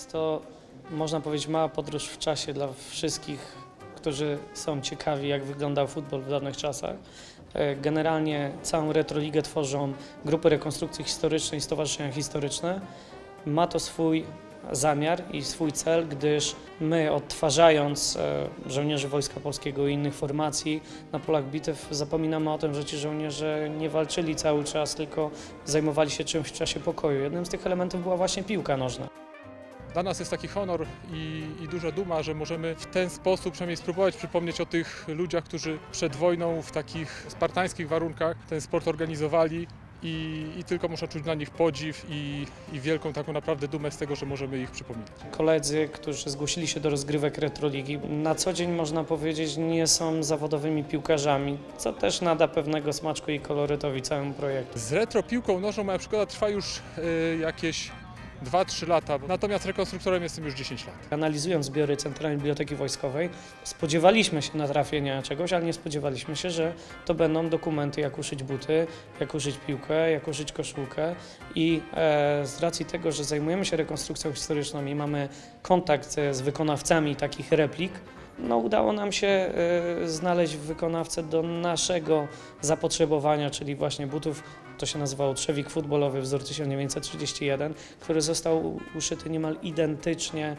Jest to, można powiedzieć, mała podróż w czasie dla wszystkich, którzy są ciekawi, jak wyglądał futbol w dawnych czasach. Generalnie całą Retroligę tworzą grupy rekonstrukcji historycznej i stowarzyszenia historyczne. Ma to swój zamiar i swój cel, gdyż my, odtwarzając żołnierzy Wojska Polskiego i innych formacji na polach bitew, zapominamy o tym, że ci żołnierze nie walczyli cały czas, tylko zajmowali się czymś w czasie pokoju. Jednym z tych elementów była właśnie piłka nożna. Dla nas jest taki honor i duża duma, że możemy w ten sposób przynajmniej spróbować przypomnieć o tych ludziach, którzy przed wojną w takich spartańskich warunkach ten sport organizowali i tylko można czuć dla nich podziw i wielką taką naprawdę dumę z tego, że możemy ich przypominać. Koledzy, którzy zgłosili się do rozgrywek Retroligi, na co dzień, można powiedzieć, nie są zawodowymi piłkarzami, co też nada pewnego smaczku i kolorytowi całemu projektowi. Z retro piłką nożną moja przygoda trwa już jakieś 2-3 lata, natomiast rekonstruktorem jestem już 10 lat. Analizując zbiory Centralnej Biblioteki Wojskowej, spodziewaliśmy się natrafienia czegoś, ale nie spodziewaliśmy się, że to będą dokumenty, jak uszyć buty, jak uszyć piłkę, jak uszyć koszulkę i z racji tego, że zajmujemy się rekonstrukcją historyczną i mamy kontakt z wykonawcami takich replik, no, udało nam się znaleźć wykonawcę do naszego zapotrzebowania, czyli właśnie butów. To się nazywało trzewik futbolowy, wzór 1931, który został uszyty niemal identycznie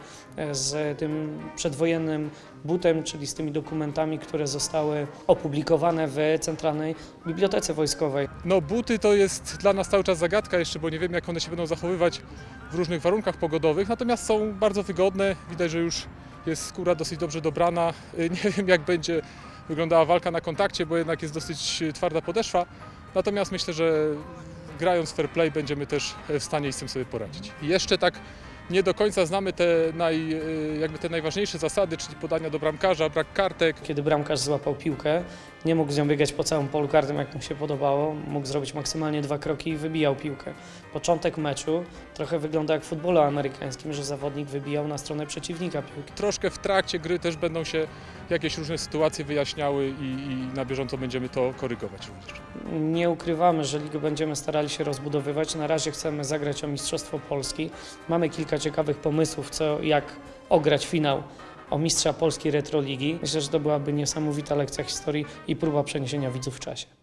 z tym przedwojennym butem, czyli z tymi dokumentami, które zostały opublikowane w Centralnej Bibliotece Wojskowej. No, buty to jest dla nas cały czas zagadka jeszcze, bo nie wiem, jak one się będą zachowywać w różnych warunkach pogodowych, natomiast są bardzo wygodne. Widać, że już jest skóra dosyć dobrze dobrana. Nie wiem, jak będzie wyglądała walka na kontakcie, bo jednak jest dosyć twarda podeszwa. Natomiast myślę, że grając fair play będziemy też w stanie z tym sobie poradzić. I jeszcze tak nie do końca znamy te najważniejsze zasady, czyli podania do bramkarza, brak kartek. Kiedy bramkarz złapał piłkę, nie mógł z nią biegać po całym polu karnym, jak mu się podobało. Mógł zrobić maksymalnie 2 kroki i wybijał piłkę. Początek meczu trochę wygląda jak w futbolu amerykańskim, że zawodnik wybijał na stronę przeciwnika piłkę. Troszkę w trakcie gry też będą się jakieś różne sytuacje wyjaśniały i na bieżąco będziemy to korygować również. Nie ukrywamy, że ligę będziemy starali się rozbudowywać. Na razie chcemy zagrać o Mistrzostwo Polski. Mamy kilka ciekawych pomysłów, jak ograć finał o Mistrza Polski Retroligi. Myślę, że to byłaby niesamowita lekcja historii i próba przeniesienia widzów w czasie.